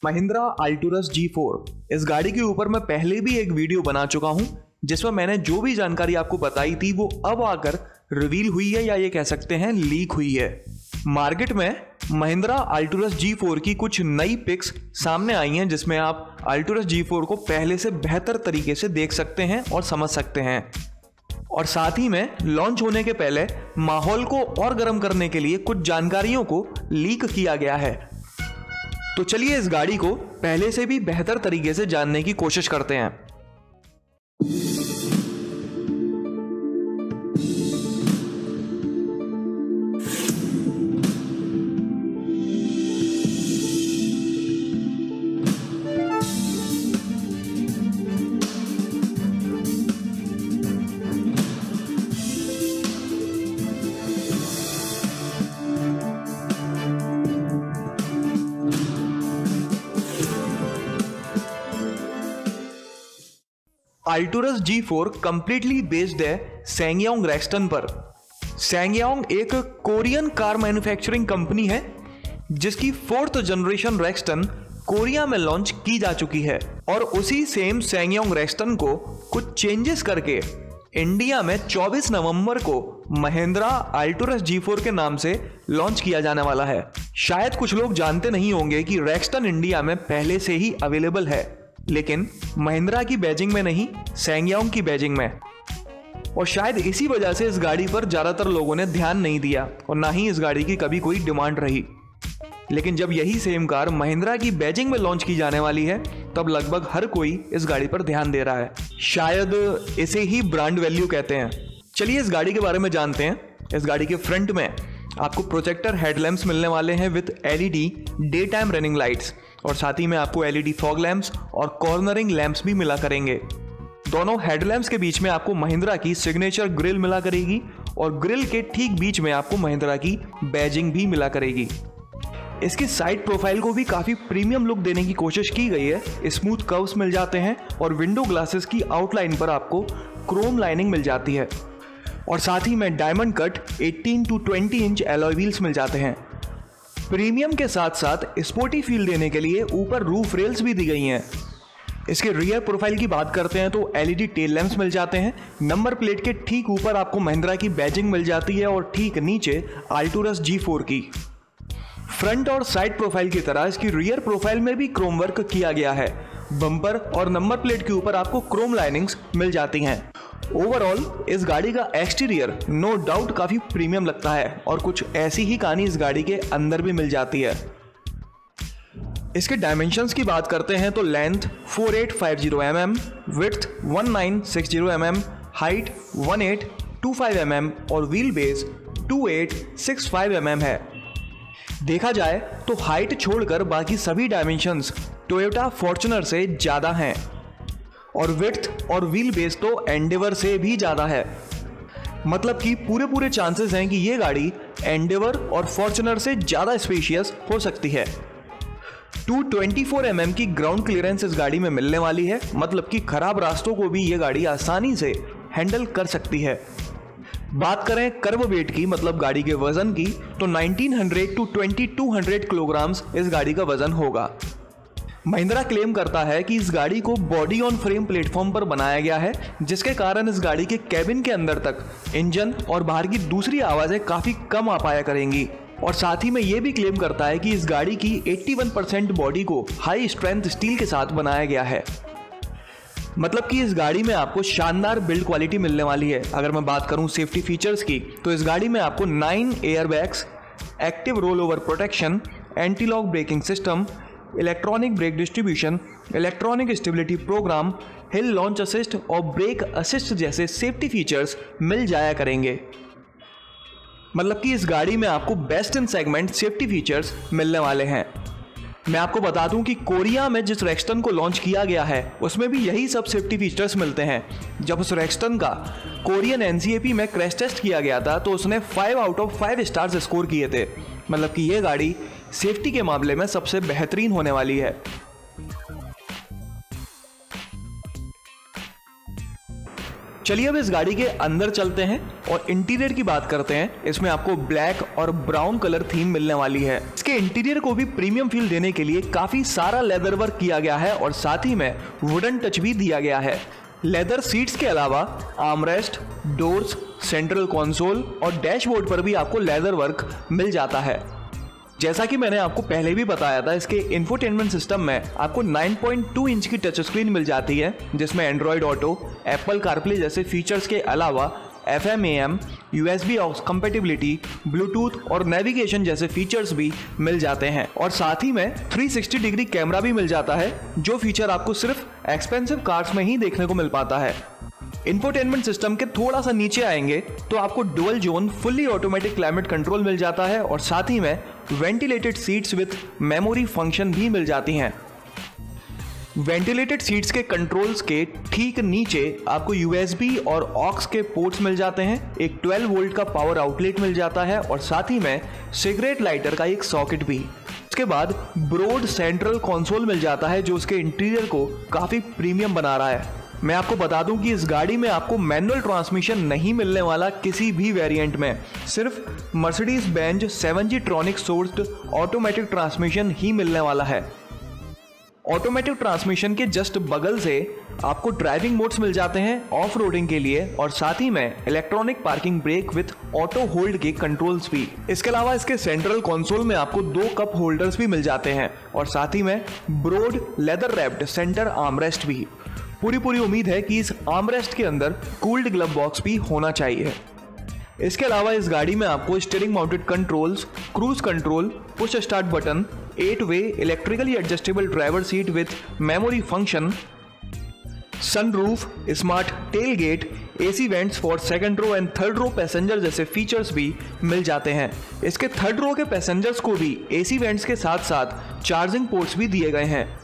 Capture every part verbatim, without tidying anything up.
Mahindra Alturas G four. इस गाड़ी के ऊपर मैं पहले भी एक वीडियो बना चुका हूं जिसमें मैंने जो भी जानकारी आपको बताई थी वो अब आकर रिवील हुई है या ये कह सकते हैं लीक हुई है। मार्केट में महिंद्रा अल्टुरस जी फोर की कुछ नई पिक्स सामने आई हैं जिसमें आप अल्टुरस जी फोर को पहले से बेहतर तरीके से देख सकते हैं और समझ सकते हैं। और साथ ही में लॉन्च होने के पहले माहौल को और गर्म करने के लिए कुछ जानकारियों को लीक किया गया है। तो चलिए इस गाड़ी को पहले से भी बेहतर तरीके से जानने की कोशिश करते हैं। Alturas G four completely based है सsangyong रेक्सटन पर। ssangyong एक कोरियन कार मैन्युफैक्चरिंग कंपनी है जिसकी फोर्थ जनरेशन रेक्सटन कोरिया में लॉन्च की जा चुकी है और उसी सेम ssangyong रेक्सटन को कुछ चेंजेस करके इंडिया में चौबीस नवंबर को महिंद्रा अल्टुरस जी फोर के नाम से लॉन्च किया जाने वाला है। शायद कुछ लोग जानते नहीं होंगे कि रेक्सटन इंडिया में पहले से ही अवेलेबल है, लेकिन महिंद्रा की बैजिंग में नहीं, ssangyong की बैजिंग में। और शायद इसी वजह से इस गाड़ी पर ज्यादातर लोगों ने ध्यान नहीं दिया और ना ही इस गाड़ी की कभी कोई डिमांड रही। लेकिन जब यही सेम कार महिंद्रा की बैजिंग में लॉन्च की जाने वाली है तब लगभग हर कोई इस गाड़ी पर ध्यान दे रहा है। शायद इसे ही ब्रांड वैल्यू कहते हैं। चलिए इस गाड़ी के बारे में जानते हैं। इस गाड़ी के फ्रंट में आपको प्रोजेक्टर हेडलैम्प्स मिलने वाले हैं with LED daytime running lights और साथ ही में आपको एलईडी फॉग लैंप्स और कॉर्नरिंग लैंप्स भी मिला करेंगे। दोनों हेडलैम्प्स के बीच में आपको महिंद्रा की सिग्नेचर ग्रिल मिला करेगी और ग्रिल के ठीक बीच में आपको महिंद्रा की बैजिंग भी मिला करेगी। इसकी साइड प्रोफाइल को भी काफी प्रीमियम लुक देने की कोशिश की गई है। स्मूथ कर्व्स मिल जाते हैं और विंडो ग्लासेस की आउटलाइन पर आपको क्रोम लाइनिंग मिल जाती है और साथ ही में डायमंड कट अठारह टू बीस इंच एलॉय व्हील्स मिल जाते हैं। प्रीमियम के साथ साथ स्पोर्टी फील देने के लिए ऊपर रूफ रेल्स भी दी गई हैं। इसके रियर प्रोफाइल की बात करते हैं तो एलईडी टेल लैंप्स मिल जाते हैं। नंबर प्लेट के ठीक ऊपर आपको महिंद्रा की बैजिंग मिल जाती है और ठीक नीचे अल्टुरस जी फोर की। फ्रंट और साइड प्रोफाइल की तरह इसकी रियर प्रोफाइल में भी क्रोम वर्क किया गया है। बम्पर और नंबर प्लेट के ऊपर आपको क्रोम लाइनिंग्स मिल जाती हैं। ओवरऑल इस गाड़ी का एक्सटीरियर नो डाउट काफी प्रीमियम लगता है और कुछ ऐसी ही कहानी इस गाड़ी के अंदर भी मिल जाती है। इसके डायमेंशंस की बात करते हैं तो length forty eight fifty M M, width nineteen sixty M M, height eighteen twenty five M M और wheelbase twenty eight sixty five M M है। देखा जाए तो हाइट छोड़कर बाकी सभी डायमेंशंस टोयोटा फॉर्च्यूनर से ज्यादा हैं और विड्थ और व्हील बेस तो एंडेवर से भी ज्यादा है। मतलब कि पूरे पूरे चांसेस हैं कि ये गाड़ी एंडेवर और फॉर्च्यूनर से ज्यादा स्पेशियस हो सकती है। Two twenty four M M की ग्राउंड क्लियरेंस इस गाड़ी में मिलने वाली है, मतलब कि खराब रास्तों को भी ये गाड़ी आसानी से हैंडल कर सकती है। बात करें कर्व वेट की, मतलब गाड़ी के वजन की, तो nineteen hundred to twenty two hundred kilograms इस गाड़ी का वजन होगा। महिंद्रा क्लेम करता है कि इस गाड़ी को बॉडी ऑन फ्रेम प्लेटफॉर्म पर बनाया गया है जिसके कारण इस गाड़ी के कैबिन के अंदर तक इंजन और बाहर की दूसरी आवाजें काफी कम आ पाया करेंगी। और साथ ही में यह भी क्लेम करता है कि इस गाड़ी की इक्यासी परसेंट बॉडी को हाई स्ट्रेंथ स्टील के साथ बनाया गया है। मतलब कि इस गाड़ी में आपको शानदार बिल्ड क्वालिटी मिलने वाली है। अगर मैं बात करूं सेफ्टी फीचर्स की तो इस गाड़ी में आपको nine air bags, active roll over protection, anti lock braking system, electronic brake distribution, electronic stability program, hill launch assist और ब्रेक असिस्ट जैसे सेफ्टी फीचर्स मिल जाया करेंगे। मतलब कि इस गाड़ी में आपको best in segment safety features मिलने वाले हैं। मैं आपको बता दूं कि कोरिया में जिस रेक्सटन को लॉन्च किया गया है उसमें भी यही सब सेफ्टी फीचर्स मिलते हैं। जब उस रेक्सटन का कोरियन एनसीएपी में क्रैश टेस्ट किया गया था तो उसने five out of five stars score किए थे। मतलब कि ये गाड़ी सेफ्टी के मामले में सबसे बेहतरीन होने वाली है। चलिए अब इस गाड़ी के अंदर चलते हैं और इंटीरियर की बात करते हैं। इसमें आपको ब्लैक और ब्राउन कलर थीम मिलने वाली है। इसके इंटीरियर को भी प्रीमियम फील देने के लिए काफी सारा लेदर वर्क किया गया है और साथ ही में वुडन टच भी दिया गया है। लेदर सीट्स के अलावा आर्मरेस्ट, डोर्स, सेंट्रल कंसोल और डैशबोर्ड पर भी आपको लेदर वर्क मिल जाता है। जैसा कि मैंने आपको पहले भी बताया था, इसके इंफोटेनमेंट सिस्टम में आपको नाइन पॉइंट टू इंच की टच स्क्रीन मिल जाती है, जिसमें एंड्रॉयड ऑटो, एप्पल कारप्ले जैसे फीचर्स के अलावा F M A M, U S B aux compatibility, Bluetooth और नेविगेशन जैसे फीचर्स भी मिल जाते हैं। और साथ ही में थ्री सिक्सटी डिग्री कैमरा भी मिल जाता है, जो फीचर आपको सिर्फ एक्सपेंसिव कार्स में ही देखने को मिल पाता है। इंफोटेनमेंट सिस्टम के थोड़ा सा नीचे आएंगे तो आपको dual zone fully automatic climate control मिल जाता है और साथ ही में ventilated seats with memory function भी मिल जाती हैं। वेंटिलेटेड सीट्स के कंट्रोल्स के ठीक नीचे आपको यू एस बी और ऑक्स के पोर्ट्स मिल जाते हैं, एक ट्वेल्व वोल्ट का पावर आउटलेट मिल जाता है और साथ ही में सिगरेट लाइटर का एक सॉकेट भी। इसके बाद ब्रॉड सेंट्रल कंसोल मिल जाता है, जो उसके इंटीरियर को काफी प्रीमियम बना रहा है। मैं आपको बता दूं कि इस गाड़ी में आपको मैनुअल ट्रांसमिशन नहीं मिलने वाला किसी भी वेरिएंट में, सिर्फ Mercedes Benz seven G tronic sourced automatic transmission ही मिलने वाला है। ऑटोमेटिक ट्रांसमिशन के जस्ट बगल से आपको ड्राइविंग मोड्स मिल जाते हैं ऑफ रोडिंग के लिए और साथ ही में electronic parking brake with auto hold के कंट्रोल्स भी। इसके अलावा इसके सेंट्रल कंसोल में आपको दो कप होल्डर्स भी मिल जाते हैं और साथ ही में broad leather wrapped centre armrest भी। पूरी पूरी उम्मीद है कि इस आर्मरेस्ट के अंदर कूल्ड ग्लव बॉक्स भी होना चाहिए। इसके अलावा इस गाड़ी में आपको steering mounted controls, cruise control, push start button, eight way electrically adjustable driver seat with memory function, sunroof, smart tail gate, AC vents for second row and third row passenger जैसे फीचर्स भी मिल जाते हैं। इसके third row के passengers को भी AC vents के साथ साथ चार्जिंग पोर्ट्स भी दिए गए हैं।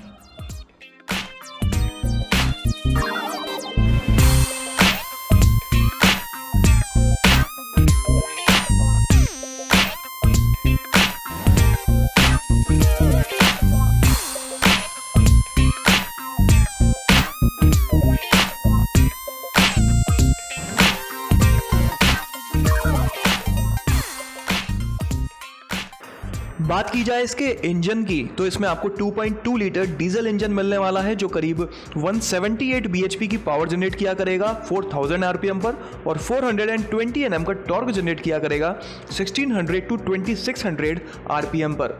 बात की जाए इसके इंजन की तो इसमें आपको two point two litre diesel engine मिलने वाला है, जो करीब one seventy eight B H P की पावर जनरेट किया करेगा four thousand R P M पर और four hundred twenty N M का टॉर्क जनरेट किया करेगा sixteen hundred to twenty six hundred R P M पर।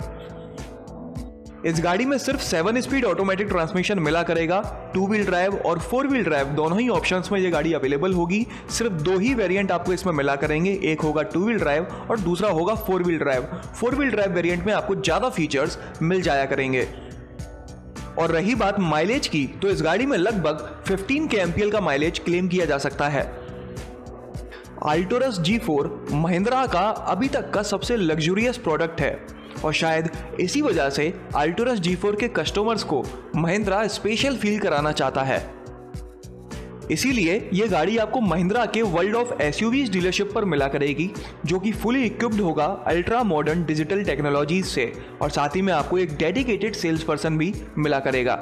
इस गाड़ी में सिर्फ सेवन स्पीड ऑटोमेटिक ट्रांसमिशन मिला करेगा। टू व्हील ड्राइव और फोर व्हील ड्राइव दोनों ही ऑप्शंस में ये गाड़ी अवेलेबल होगी। सिर्फ दो ही वेरिएंट आपको इसमें मिला करेंगे, एक होगा टू व्हील ड्राइव और दूसरा होगा four wheel drive. Four wheel drive variant में आपको ज्यादा फीचर्स मिल जाया करेंगे। और रही बात माइलेज की तो इस गाड़ी में लगभग fifteen K M P L का माइलेज क्लेम किया जा सकता है। अल्टुरस जी फोर महिंद्रा का अभी तक का सबसे लग्जूरियस प्रोडक्ट है और शायद इसी वजह से अल्टुरस जी फोर के कस्टमर्स को महिंद्रा स्पेशल फील कराना चाहता है। इसीलिए ये गाड़ी आपको महिंद्रा के वर्ल्ड ऑफ एसयूवीज डीलरशिप पर मिला करेगी, जो कि फुली इक्विप्ड होगा अल्ट्रा मॉडर्न डिजिटल टेक्नोलॉजीज से और साथ ही में आपको एक डेडिकेटेड सेल्स पर्सन भी मिला करेगा।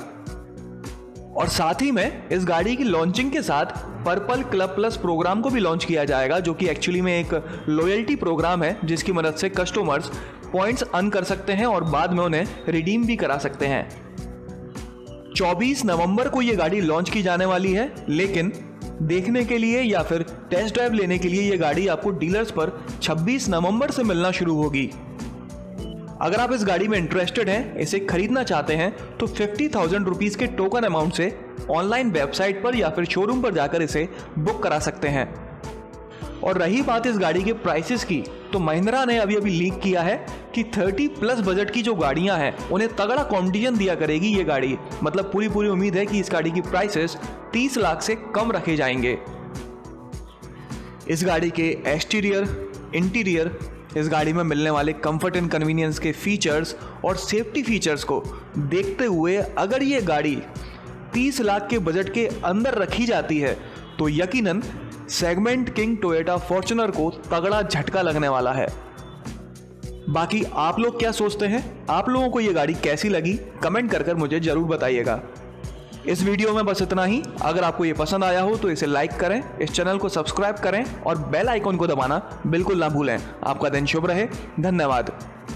और साथ ही में इस गाड़ी की लॉन्चिंग के साथ पर्पल क्लब प्लस प्रोग्राम को भी लॉन्च किया जाएगा, जो कि एक्चुअली में एक लॉयल्टी प्रोग्राम है जिसकी मदद से कस्टमर्स पॉइंट्स अर्न कर सकते हैं और बाद में उन्हें रिडीम भी करा सकते हैं। चौबीस नवंबर को ये गाड़ी लॉन्च की जाने वाली है, लेकिन देखने के लिए या फिर टेस्ट ड्राइव लेने के लिए ये गाड़ी आपको डीलर्स पर छब्बीस नवंबर से मिलना शुरू होगी। अगर आप इस गाड़ी में इंटरेस्टेड हैं, इसे खरीदना चाहते हैं तो फिफ्टी थाउजेंड रुपीज के टोकन अमाउंट से ऑनलाइन वेबसाइट पर या फिर शोरूम पर जाकर इसे बुक करा सकते हैं। और रही बात इस गाड़ी के प्राइसेस की, तो महिंद्रा ने अभी अभी लीक किया है कि थर्टी प्लस बजट की जो गाड़ियां हैं उन्हें तगड़ा कॉम्पिटिशन दिया करेगी ये गाड़ी। मतलब पूरी पूरी उम्मीद है कि इस गाड़ी की प्राइसेस तीस लाख से कम रखे जाएंगे। इस गाड़ी के एक्सटीरियर, इंटीरियर, इस गाड़ी में मिलने वाले कंफर्ट एंड कन्वीनियंस के फीचर्स और सेफ्टी फीचर्स को देखते हुए अगर ये गाड़ी तीस लाख के बजट के अंदर रखी जाती है तो यकीनन सेगमेंट किंग टोयोटा फॉर्च्यूनर को तगड़ा झटका लगने वाला है। बाकी आप लोग क्या सोचते हैं? आप लोगों को ये गाड़ी कैसी लगी? कमेंट कर कर मुझे जरूर बताइएगा। इस वीडियो में बस इतना ही। अगर आपको ये पसंद आया हो तो इसे लाइक करें, इस चैनल को सब्सक्राइब करें और बेल आइकॉन को दबाना बिल्कुल ना भूलें। आपका दिन शुभ रहे। धन्यवाद।